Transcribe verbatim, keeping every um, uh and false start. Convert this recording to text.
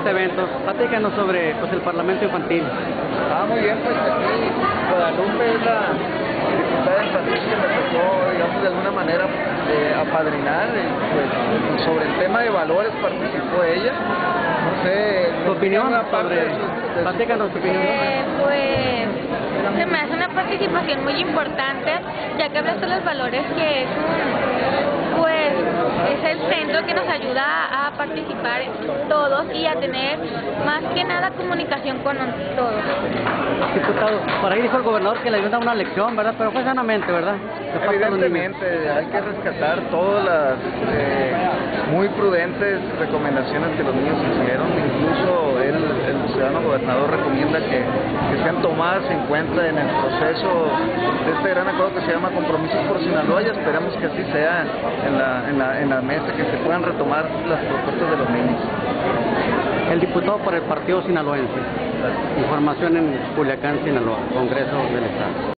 este evento. Platícanos sobre pues, el Parlamento Infantil. Ah, muy bien, pues aquí Guadalupe es la diputada infantil que me tocó, digamos, de alguna manera eh, apadrinar, eh, pues sobre el tema de valores participó ella. No sé, ¿Tu opinión sobre...? De su, de Platícanos tu opinión. Eh, pues se me hace una participación muy importante, ya que hablas de los valores que es un, pues es el centro que nos ayuda a participar todos y a tener más que nada comunicación con todos. Diputado, por ahí dijo el gobernador que le ayuda una lección, ¿verdad? Pero fue sanamente, ¿verdad? Evidentemente hay que rescatar todas las eh, muy prudentes recomendaciones que los niños hicieron. Incluso él, el ciudadano gobernador recomienda que, que sean tomadas en cuenta en el proceso de este gran acuerdo que se llama Compromisos por Sinaloa, y esperamos que así sea en la, en la, en la mesa, que se puedan retomar las propuestas de los niños. El diputado por el Partido Sinaloense. Información en Culiacán, Sinaloa, Congreso del Estado.